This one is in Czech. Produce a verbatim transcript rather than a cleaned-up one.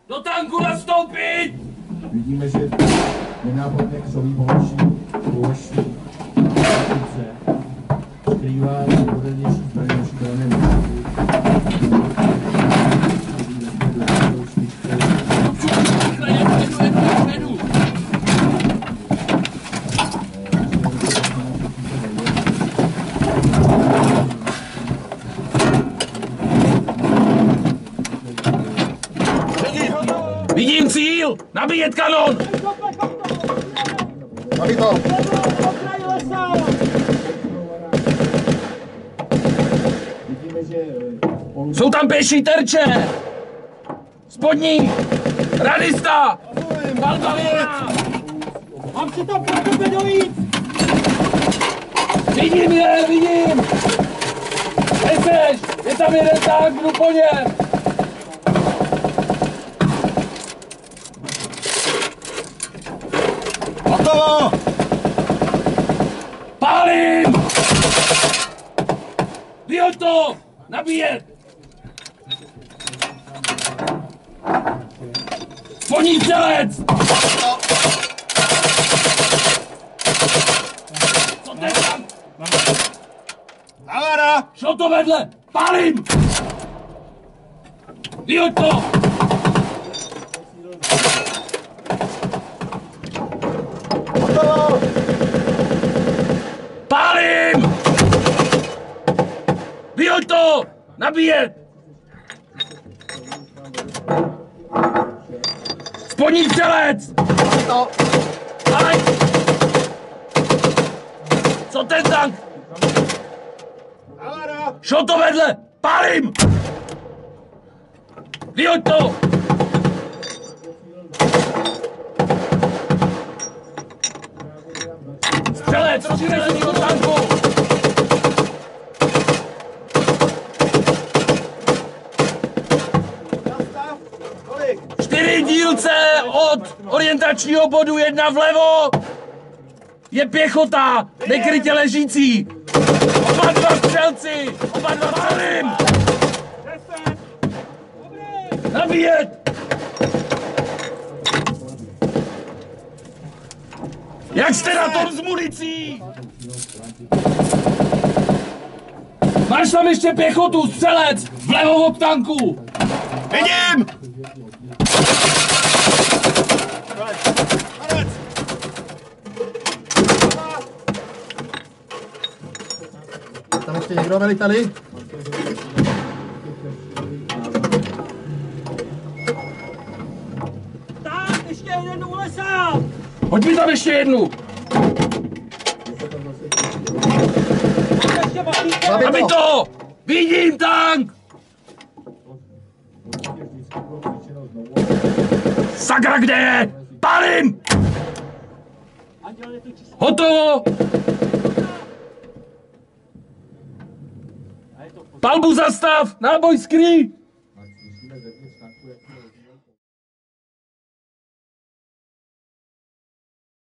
Do tanku nastoupit! Vidíme, že nenápadně křoví pohoší, pohoší, skrývá modernější zbraně naší brané Vidím cíl! Nabíjet kanon! Nabito! Jsou tam pěší terče! Spodní! Radista! Balbalina! Mám si tam pro tebe dojít! Vidím je, vidím! Neseš! Je tam jeden tank, jdu po něm! Hotovo! Pálím! Vyhoď to! Nabíjet! Spodní střelec! Co ten tam? Navara! Šlo to vedle! Pálím! Vyhoď to! Hotovo! Pálím! Vyhoď to! Nabíjet! Spodní střelec! To! Aj! Co ten tank? Navara! Šlo to vedle! Pálím! Vyhoď to! Střelec! Střelec do tanku! Čtyři dílce od orientačního bodu jedna vlevo je pěchota, nekrytě ležící. Oba dva střelci, oba dva pálím. Nabíjet. Jak jste na tom s municí? Máš tam ještě pěchotu, střelec, vlevo od tanku. Vidím! Tam ještě někdo, veliteli? Tak, ještě jeden u lesa! Hoď mi tam ještě jednu. Ještě balíka! Aby to! Vidím tank! Sakra, kde je? Pálím! Hotovo! Palbu zastav! Náboj skrý!